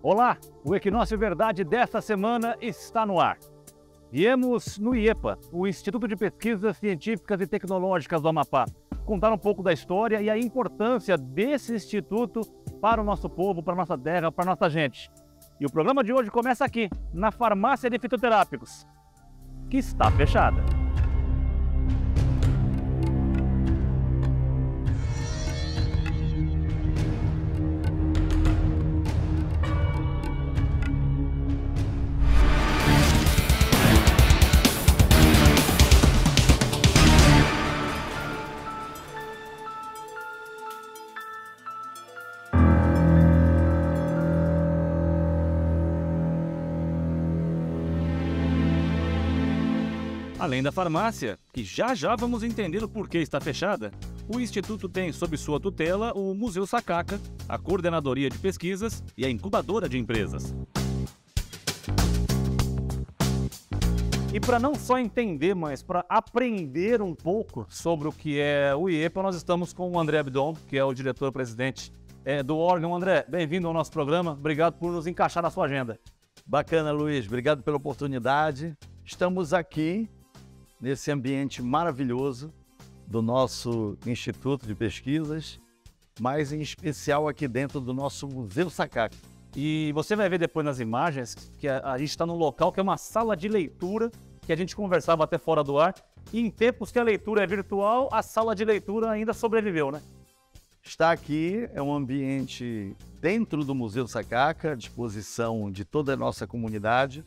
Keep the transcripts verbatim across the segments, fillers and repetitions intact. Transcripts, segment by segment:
Olá, o Equinócio Verdade desta semana está no ar. Viemos no IEPA, o Instituto de Pesquisas Científicas e Tecnológicas do Amapá, contar um pouco da história e a importância desse instituto para o nosso povo, para a nossa terra, para a nossa gente. E o programa de hoje começa aqui, na Farmácia de Fitoterápicos, que está fechada. Além da farmácia, que já já vamos entender o porquê está fechada, o Instituto tem sob sua tutela o Museu Sacaca, a Coordenadoria de Pesquisas e a Incubadora de Empresas. E para não só entender, mas para aprender um pouco sobre o que é o IEPA, nós estamos com o André Abdon, que é o diretor-presidente é, do órgão. André, bem-vindo ao nosso programa, obrigado por nos encaixar na sua agenda. Bacana, Luiz, obrigado pela oportunidade. Estamos aqui nesse ambiente maravilhoso do nosso Instituto de Pesquisas, mas em especial aqui dentro do nosso Museu Sacaca. E você vai ver depois nas imagens que a, a gente está num local que é uma sala de leitura, que a gente conversava até fora do ar, e em tempos que a leitura é virtual, a sala de leitura ainda sobreviveu, né? Está aqui, é um ambiente dentro do Museu Sacaca, à disposição de toda a nossa comunidade,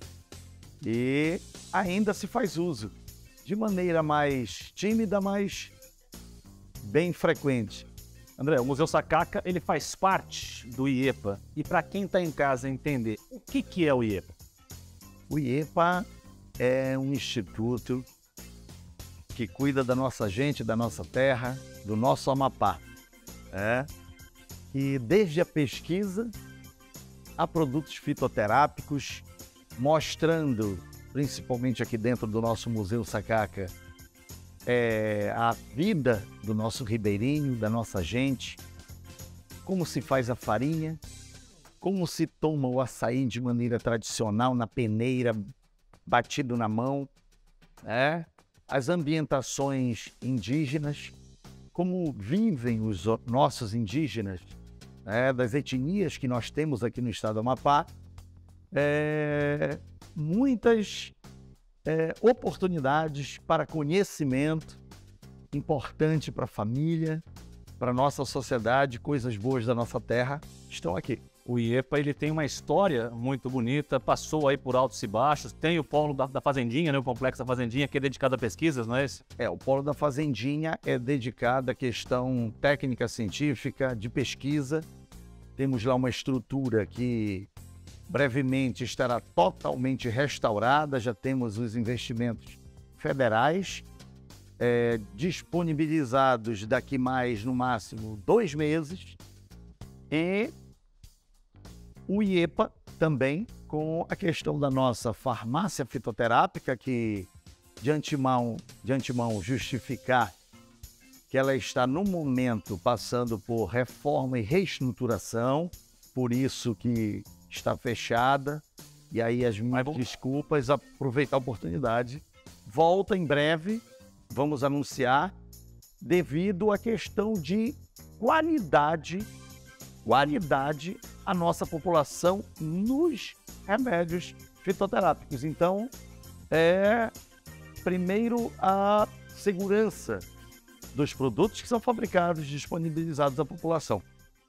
e ainda se faz uso de maneira mais tímida, mas bem frequente. André, o Museu Sacaca ele faz parte do IEPA. E para quem está em casa entender, o que, que é o IEPA? O IEPA é um instituto que cuida da nossa gente, da nossa terra, do nosso Amapá. É? E desde a pesquisa a produtos fitoterápicos, mostrando, principalmente aqui dentro do nosso Museu Sacaca, é, a vida do nosso ribeirinho, da nossa gente, como se faz a farinha, como se toma o açaí de maneira tradicional, na peneira, batido na mão, né? As ambientações indígenas, como vivem os nossos indígenas, né? Das etnias que nós temos aqui no estado do Amapá, é, muitas é, oportunidades para conhecimento, importante para a família, para a nossa sociedade, coisas boas da nossa terra estão aqui. O IEPA ele tem uma história muito bonita, passou aí por altos e baixos, tem o polo da, da Fazendinha, né, o complexo da Fazendinha, que é dedicado a pesquisas, não é esse? É, o polo da Fazendinha é dedicado à questão técnica científica, de pesquisa. Temos lá uma estrutura que brevemente estará totalmente restaurada, já temos os investimentos federais é, disponibilizados daqui mais, no máximo, dois meses. E o IEPA também, com a questão da nossa farmácia fitoterápica, que de antemão, de antemão justificar que ela está, no momento, passando por reforma e reestruturação, por isso que está fechada, e aí as minhas desculpas, aproveitar a oportunidade. Volta em breve, vamos anunciar, devido à questão de qualidade, qualidade a nossa população nos remédios fitoterápicos. Então, é primeiro a segurança dos produtos que são fabricados e disponibilizados à população.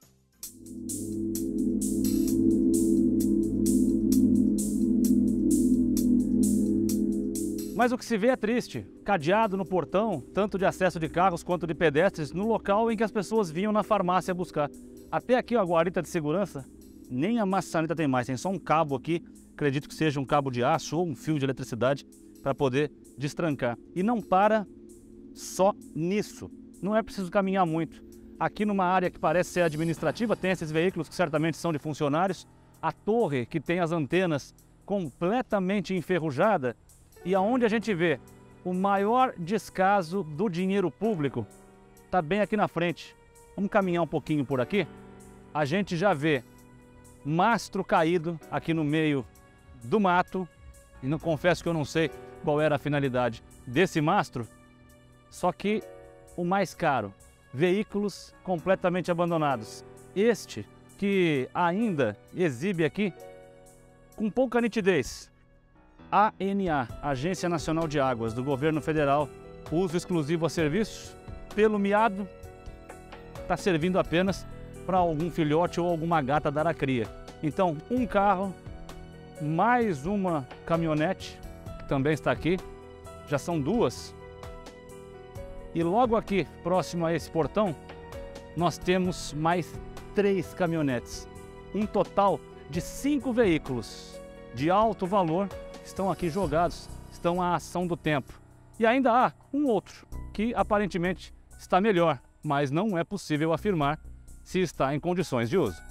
Mas o que se vê é triste, cadeado no portão, tanto de acesso de carros quanto de pedestres, no local em que as pessoas vinham na farmácia buscar. Até aqui a guarita de segurança, nem a maçaneta tem mais, tem só um cabo aqui, acredito que seja um cabo de aço ou um fio de eletricidade para poder destrancar. E não para só nisso, não é preciso caminhar muito. Aqui numa área que parece ser administrativa, tem esses veículos que certamente são de funcionários, a torre que tem as antenas completamente enferrujada, e aonde a gente vê o maior descaso do dinheiro público está bem aqui na frente. Vamos caminhar um pouquinho por aqui. A gente já vê mastro caído aqui no meio do mato. E não confesso que eu não sei qual era a finalidade desse mastro. Só que o mais caro, veículos completamente abandonados. Este que ainda exibe aqui com pouca nitidez. A N A, Agência Nacional de Águas do Governo Federal, uso exclusivo a serviço, pelo miado, está servindo apenas para algum filhote ou alguma gata dar a cria. Então, um carro, mais uma caminhonete, que também está aqui, já são duas. E logo aqui, próximo a esse portão, nós temos mais três caminhonetes. Um total de cinco veículos de alto valor estão aqui jogados, estão à ação do tempo. E ainda há um outro que aparentemente está melhor, mas não é possível afirmar se está em condições de uso.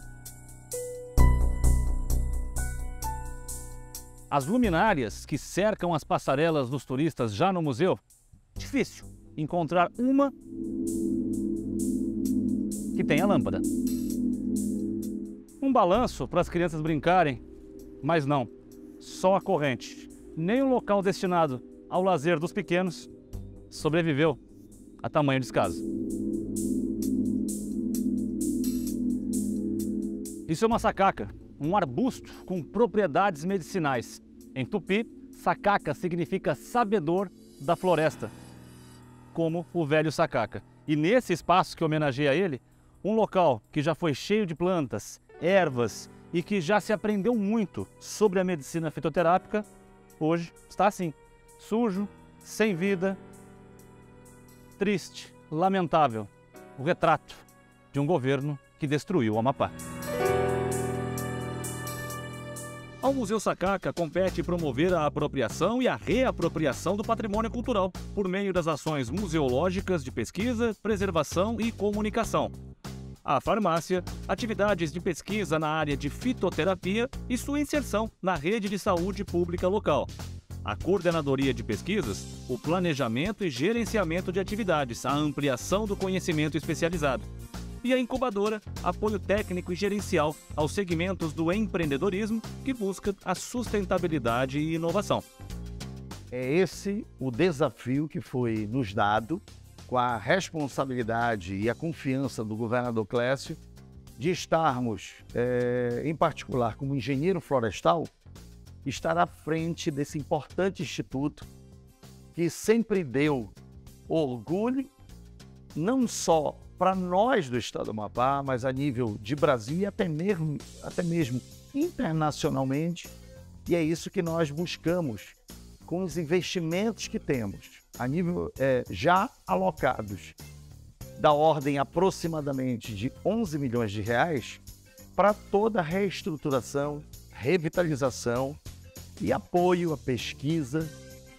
As luminárias que cercam as passarelas dos turistas já no museu, difícil encontrar uma que tenha lâmpada. Um balanço para as crianças brincarem, mas não, só a corrente. Nem o local destinado ao lazer dos pequenos sobreviveu a tamanho descaso. Isso é uma sacaca, um arbusto com propriedades medicinais. Em tupi, sacaca significa sabedor da floresta, como o velho sacaca. E nesse espaço que homenageia ele, um local que já foi cheio de plantas, ervas e que já se aprendeu muito sobre a medicina fitoterápica, hoje está assim, sujo, sem vida, triste, lamentável. O retrato de um governo que destruiu o Amapá. Ao Museu Sacaca compete promover a apropriação e a reapropriação do patrimônio cultural, por meio das ações museológicas de pesquisa, preservação e comunicação. A farmácia, atividades de pesquisa na área de fitoterapia e sua inserção na rede de saúde pública local. A coordenadoria de pesquisas, o planejamento e gerenciamento de atividades, a ampliação do conhecimento especializado. E a incubadora, apoio técnico e gerencial aos segmentos do empreendedorismo que busca a sustentabilidade e inovação. É esse o desafio que foi nos dado, com a responsabilidade e a confiança do governador Clécio, de estarmos, é, em particular como engenheiro florestal, estar à frente desse importante instituto que sempre deu orgulho, não só para nós do estado do Amapá, mas a nível de Brasil e até mesmo, até mesmo internacionalmente. E é isso que nós buscamos com os investimentos que temos, a nível é, já alocados, da ordem aproximadamente de onze milhões de reais, para toda a reestruturação, revitalização e apoio à pesquisa,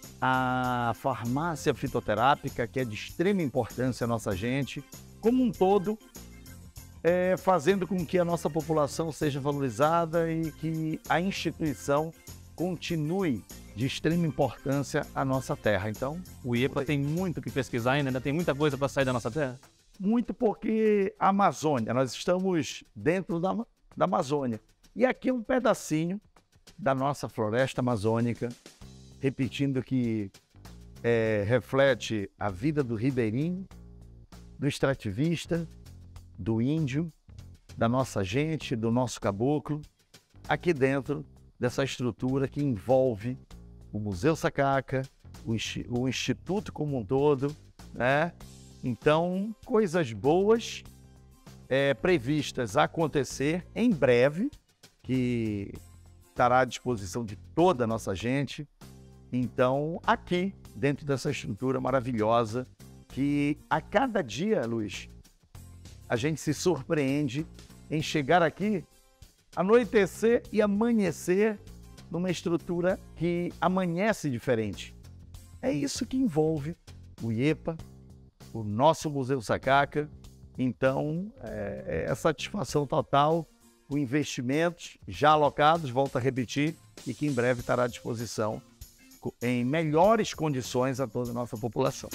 à farmácia fitoterápica, que é de extrema importância à nossa gente, como um todo, é, fazendo com que a nossa população seja valorizada e que a instituição continue de extrema importância à nossa terra. Então, o IEPA tem muito que pesquisar ainda, ainda tem muita coisa para sair da nossa terra? Muito, porque a Amazônia, nós estamos dentro da, da Amazônia. E aqui é um pedacinho da nossa floresta amazônica, repetindo que é, reflete a vida do ribeirinho, do extrativista, do índio, da nossa gente, do nosso caboclo, aqui dentro dessa estrutura que envolve o Museu Sacaca, o, o Instituto como um todo, né? Então, coisas boas é, previstas a acontecer em breve, que estará à disposição de toda a nossa gente. Então, aqui, dentro dessa estrutura maravilhosa, que a cada dia, Luiz, a gente se surpreende em chegar aqui, anoitecer e amanhecer numa estrutura que amanhece diferente. É isso que envolve o IEPA, o nosso Museu Sacaca. Então, é, é satisfação total, com investimentos já alocados, volto a repetir, e que em breve estará à disposição em melhores condições a toda a nossa população.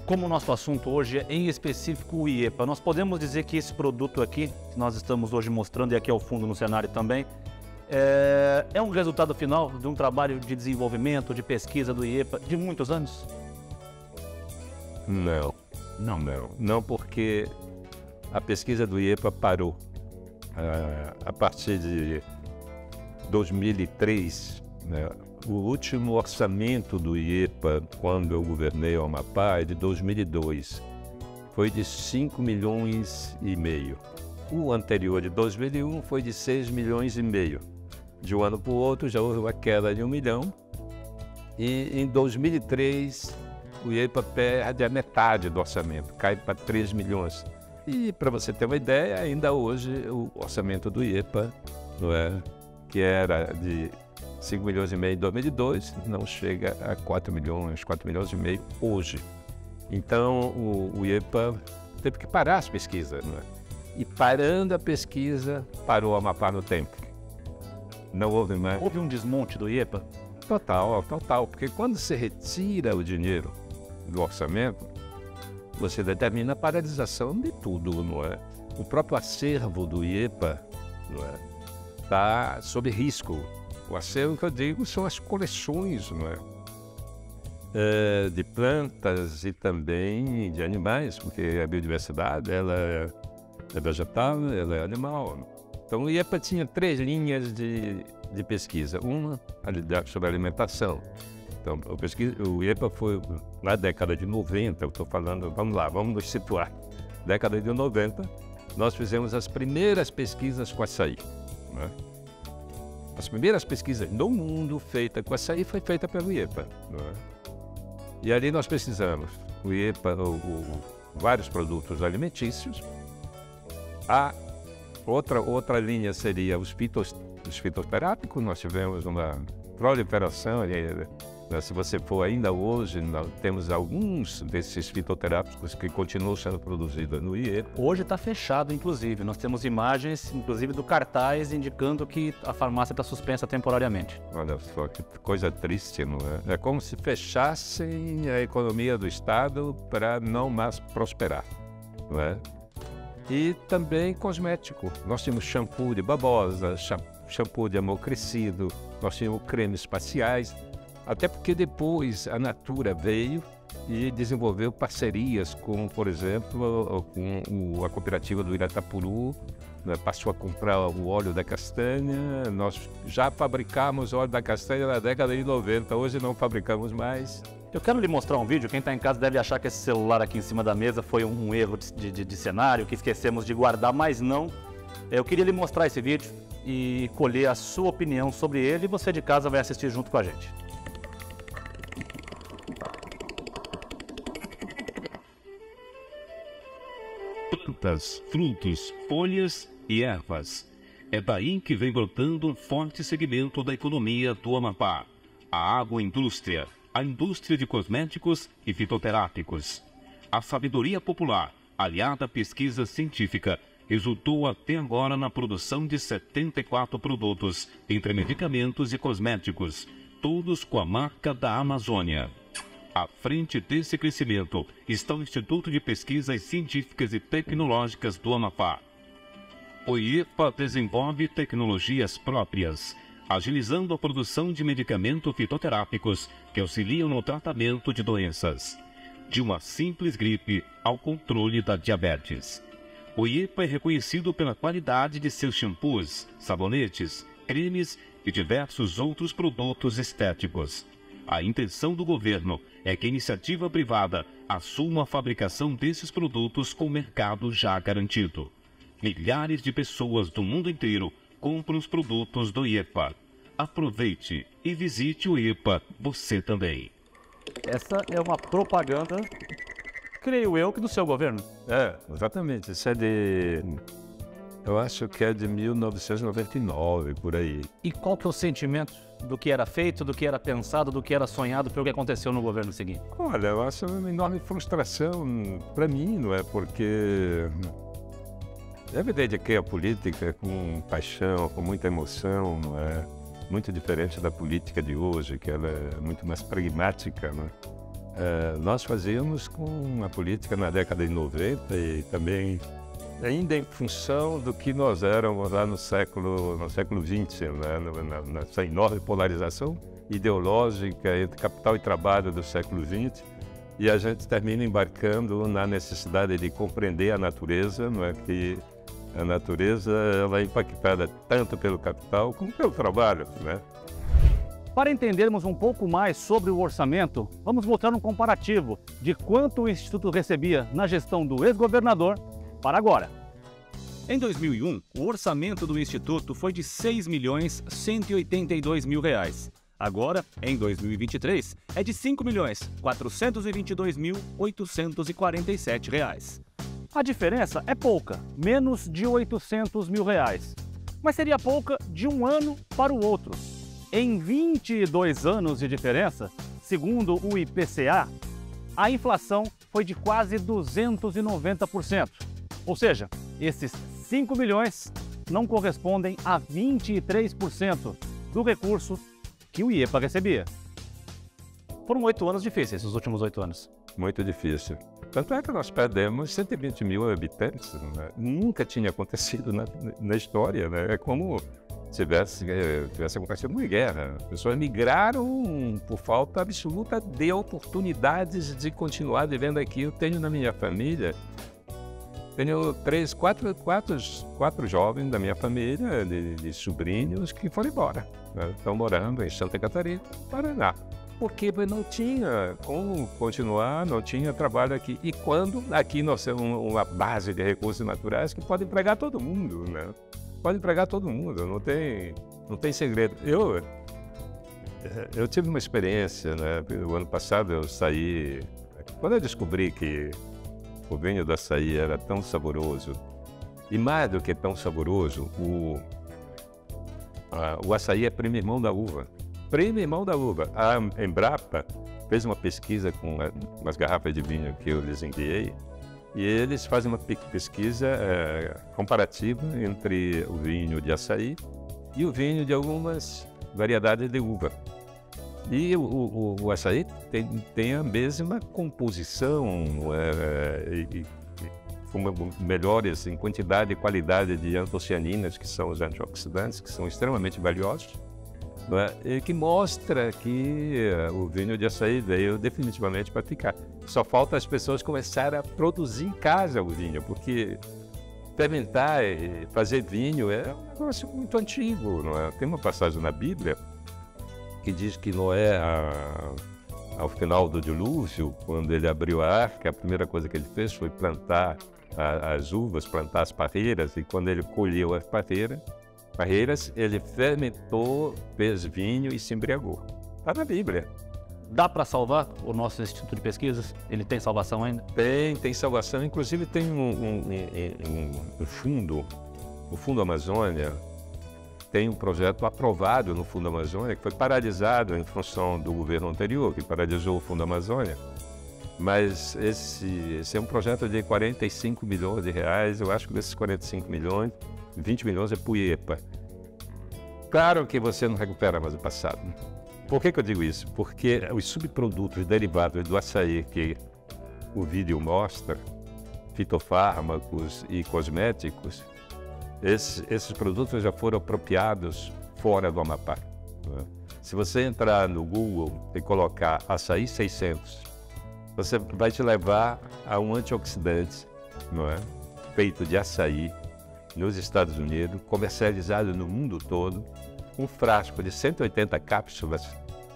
como o nosso assunto hoje é em específico o IEPA, nós podemos dizer que esse produto aqui, que nós estamos hoje mostrando, e aqui ao fundo no cenário também, é, é um resultado final de um trabalho de desenvolvimento, de pesquisa do IEPA de muitos anos? Não, não, não. Não, porque a pesquisa do IEPA parou. Uh, a partir de dois mil e três, né, o último orçamento do IEPA, quando eu governei o Amapá, é de dois mil e dois. Foi de cinco milhões e meio. O anterior, de dois mil e um, foi de seis milhões e meio. De um ano para o outro já houve uma queda de um milhão. E em dois mil e três, o IEPA perde a metade do orçamento, cai para três milhões. E para você ter uma ideia, ainda hoje o orçamento do IEPA, não é, que era de cinco milhões e meio em dois mil e dois, não chega a quatro milhões, quatro milhões e meio hoje. Então o, o IEPA teve que parar as pesquisas, não é? E parando a pesquisa, parou o Amapá no tempo. Não houve mais. Houve um desmonte do IEPA? Total, total, porque quando você retira o dinheiro do orçamento, você determina a paralisação de tudo, não é? O próprio acervo do IEPA, não é, está sob risco. O acervo que eu digo são as coleções, não é? É, de plantas e também de animais, porque a biodiversidade ela é, é vegetal, ela é animal. Então o IEPA tinha três linhas de, de pesquisa. Uma sobre alimentação. Então, o, pesquisa, o IEPA foi na década de noventa, eu estou falando, vamos lá, vamos nos situar. Década de noventa, nós fizemos as primeiras pesquisas com açaí. Né? As primeiras pesquisas no mundo feitas com açaí foi feita pelo IEPA. Né? E ali nós pesquisamos o IEPA, o, o, vários produtos alimentícios. A outra, outra linha seria os, fitos, os fitoterápicos, nós tivemos uma proliferação ali. Se você for ainda hoje, nós temos alguns desses fitoterápicos que continuam sendo produzidos no IEPA. Hoje está fechado, inclusive. Nós temos imagens, inclusive, do cartaz indicando que a farmácia está suspensa temporariamente. Olha só, que coisa triste, não é? É como se fechassem a economia do Estado para não mais prosperar, não é? E também cosmético. Nós tínhamos shampoo de babosa, shampoo de amor crescido, nós tínhamos cremes faciais. Até porque depois a Natura veio e desenvolveu parcerias com, por exemplo, com a cooperativa do Iratapuru, né? Passou a comprar o óleo da castanha. Nós já fabricamos óleo da castanha na década de noventa, hoje não fabricamos mais. Eu quero lhe mostrar um vídeo, quem está em casa deve achar que esse celular aqui em cima da mesa foi um erro de, de, de cenário, que esquecemos de guardar, mas não. Eu queria lhe mostrar esse vídeo e colher a sua opinião sobre ele e você de casa vai assistir junto com a gente. Plantas, frutos, folhas e ervas. É daí que vem brotando um forte segmento da economia do Amapá. A agroindústria, a indústria de cosméticos e fitoterápicos. A sabedoria popular, aliada à pesquisa científica, resultou até agora na produção de setenta e quatro produtos, entre medicamentos e cosméticos, todos com a marca da Amazônia. À frente desse crescimento está o Instituto de Pesquisas Científicas e Tecnológicas do Amapá. O IEPA desenvolve tecnologias próprias, agilizando a produção de medicamentos fitoterápicos que auxiliam no tratamento de doenças, de uma simples gripe ao controle da diabetes. O IEPA é reconhecido pela qualidade de seus shampoos, sabonetes, cremes e diversos outros produtos estéticos. A intenção do governo é que a iniciativa privada assuma a fabricação desses produtos com o mercado já garantido. Milhares de pessoas do mundo inteiro compram os produtos do IEPA. Aproveite e visite o IEPA você também. Essa é uma propaganda, creio eu, que do seu governo. É, exatamente. Isso é de... eu acho que é de mil novecentos e noventa e nove, por aí. E qual que é o sentimento do que era feito, do que era pensado, do que era sonhado pelo que aconteceu no governo seguinte? Olha, eu acho uma enorme frustração para mim, não é? Porque é evidente que a política com paixão, com muita emoção, não é? Muito diferente da política de hoje, que ela é muito mais pragmática, não é? Uh, nós fazíamos com a política na década de noventa e também ainda em função do que nós éramos lá no século, no século vinte, né? na, nessa enorme polarização ideológica entre capital e trabalho do século vinte, e a gente termina embarcando na necessidade de compreender a natureza, não é que a natureza ela é impactada tanto pelo capital como pelo trabalho, né? Para entendermos um pouco mais sobre o orçamento, vamos mostrar um comparativo de quanto o Instituto recebia na gestão do ex-governador para agora. Em dois mil e um, o orçamento do Instituto foi de seis milhões cento e oitenta e dois mil reais. Agora, em dois mil e vinte e três, é de cinco milhões quatrocentos e vinte e dois mil oitocentos e quarenta e sete reais. A diferença é pouca, menos de oitocentos mil reais. Mas seria pouca de um ano para o outro. Em vinte e dois anos de diferença, segundo o I P C A, a inflação foi de quase duzentos e noventa por cento. Ou seja, esses cinco milhões não correspondem a vinte e três por cento do recurso que o IEPA recebia. Foram oito anos difíceis, os últimos oito anos. Muito difícil. Tanto é que nós perdemos cento e vinte mil habitantes. Né? Nunca tinha acontecido na, na história. Né? É como se tivesse, tivesse acontecido uma guerra. As pessoas migraram por falta absoluta de oportunidades de continuar vivendo aqui. Eu tenho na minha família, tenho três, quatro, quatro, quatro jovens da minha família, de, de sobrinhos, que foram embora. Né? Estão morando em Santa Catarina, Paraná. Porque não tinha como continuar, não tinha trabalho aqui. E quando aqui nós temos uma base de recursos naturais que pode empregar todo mundo, né? Pode empregar todo mundo, não tem, não tem segredo. Eu, eu tive uma experiência, né? O ano passado eu saí, quando eu descobri que o vinho do açaí era tão saboroso, e mais do que tão saboroso, o, a, o açaí é primo irmão da uva. Primo irmão da uva. A Embrapa fez uma pesquisa com umas garrafas de vinho que eu lhes enviei, e eles fazem uma pesquisa é, comparativa entre o vinho de açaí e o vinho de algumas variedades de uva. E o, o, o açaí tem, tem a mesma composição, é, e, e, com melhores em quantidade e qualidade de antocianinas, que são os antioxidantes, que são extremamente valiosos, né? E que mostra que uh, o vinho de açaí veio definitivamente para ficar. Só falta as pessoas começarem a produzir em casa o vinho, porque fermentar e fazer vinho é um negócio muito antigo, não é? Tem uma passagem na Bíblia que diz que Noé, a, ao final do dilúvio, quando ele abriu a arca, a primeira coisa que ele fez foi plantar a, as uvas, plantar as parreiras, e quando ele colheu as parreiras, parreiras, ele fermentou, fez vinho e se embriagou. Está na Bíblia. Dá para salvar o nosso Instituto de Pesquisas? Ele tem salvação ainda? Tem, tem salvação. Inclusive tem um, um, um, um fundo, o Fundo Amazônia, tem um projeto aprovado no Fundo Amazônia, que foi paralisado em função do governo anterior, que paralisou o Fundo Amazônia. Mas esse, esse é um projeto de quarenta e cinco milhões de reais. Eu acho que desses quarenta e cinco milhões, vinte milhões é para o IEPA. Claro que você não recupera mais o passado. Por que que eu digo isso? Porque os subprodutos derivados do açaí que o vídeo mostra, fitofármacos e cosméticos, esses, esses produtos já foram apropriados fora do Amapá. Né? Se você entrar no Google e colocar açaí seiscentos, você vai te levar a um antioxidante, não é? Feito de açaí, nos Estados Unidos, comercializado no mundo todo, um frasco de cento e oitenta cápsulas,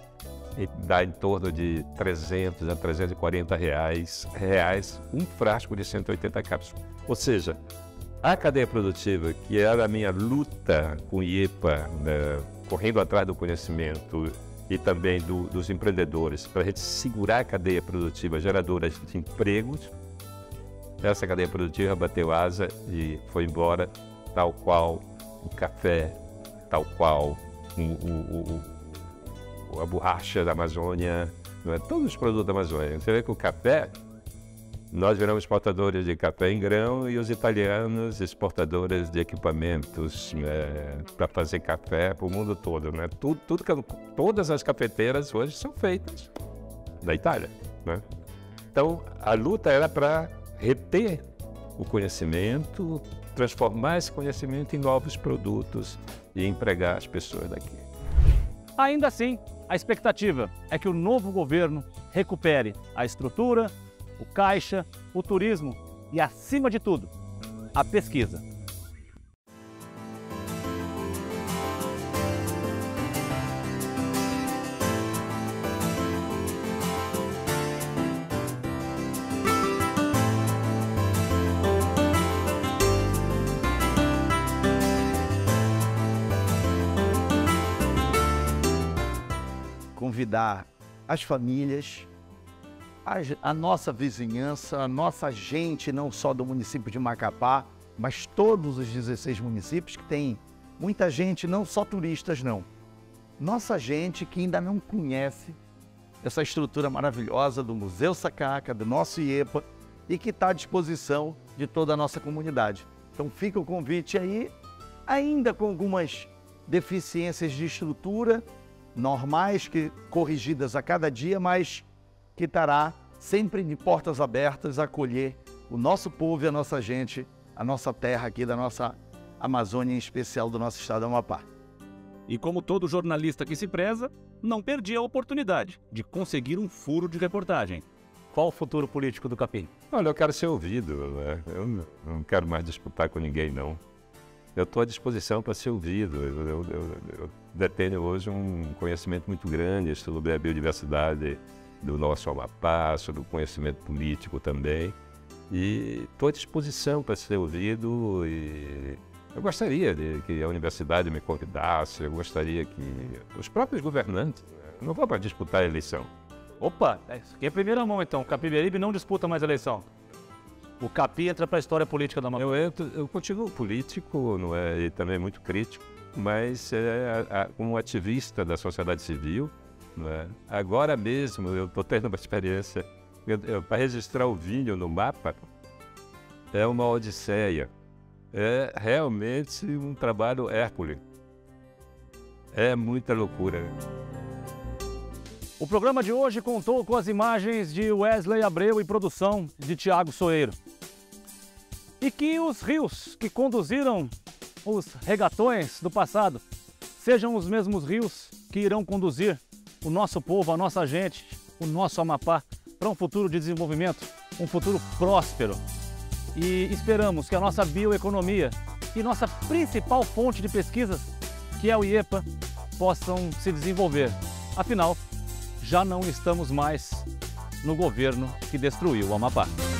e dá em torno de trezentos a trezentos e quarenta reais, reais, um frasco de cento e oitenta cápsulas. Ou seja, a cadeia produtiva, que era a minha luta com o IEPA, né, correndo atrás do conhecimento e também do, dos empreendedores, para a gente segurar a cadeia produtiva geradora de empregos, essa cadeia produtiva bateu asa e foi embora, tal qual o café, tal qual o, o, o, a borracha da Amazônia, não é? Todos os produtos da Amazônia. Você vê que o café, nós viramos exportadores de café em grão e os italianos exportadores de equipamentos é, para fazer café para o mundo todo. Né? Tudo, tudo, todas as cafeteiras hoje são feitas da Itália, né? Então, a luta era para reter o conhecimento, transformar esse conhecimento em novos produtos e empregar as pessoas daqui. Ainda assim, a expectativa é que o novo governo recupere a estrutura, o caixa, o turismo e, acima de tudo, a pesquisa. Convidar as famílias, a, a nossa vizinhança, a nossa gente, não só do município de Macapá, mas todos os dezesseis municípios que tem muita gente, não só turistas não. Nossa gente que ainda não conhece essa estrutura maravilhosa do Museu Sacaca, do nosso IEPA, e que está à disposição de toda a nossa comunidade. Então fica o convite aí, ainda com algumas deficiências de estrutura, normais, que corrigidas a cada dia, mas que estará sempre de portas abertas a acolher o nosso povo e a nossa gente, a nossa terra aqui da nossa Amazônia, em especial do nosso estado do Amapá. E como todo jornalista que se preza, não perdi a oportunidade de conseguir um furo de reportagem. Qual o futuro político do Capim? Olha, eu quero ser ouvido, né? Eu não quero mais disputar com ninguém, não. Eu estou à disposição para ser ouvido. Eu, eu, eu, eu detenho hoje um conhecimento muito grande sobre a biodiversidade do nosso Amapá, sobre o conhecimento político também. E estou à disposição para ser ouvido. E eu gostaria de que a universidade me convidasse, eu gostaria que os próprios governantes, né? Não vou para disputar a eleição. Opa, isso aqui é a primeira mão então. O Capiberibe não disputa mais a eleição. O Capim entra para a história política da Amapá. Eu, entro, eu continuo político, não é, e também muito crítico, mas é, a, a, como ativista da sociedade civil, não é, agora mesmo eu estou tendo uma experiência, para registrar o vinho no mapa, é uma odisseia, é realmente um trabalho hércules, é muita loucura. O programa de hoje contou com as imagens de Wesley Abreu e produção de Tiago Soeiro. E que os rios que conduziram os regatões do passado sejam os mesmos rios que irão conduzir o nosso povo, a nossa gente, o nosso Amapá para um futuro de desenvolvimento, um futuro próspero. E esperamos que a nossa bioeconomia e nossa principal fonte de pesquisas, que é o IEPA, possam se desenvolver. Afinal, já não estamos mais no governo que destruiu o Amapá.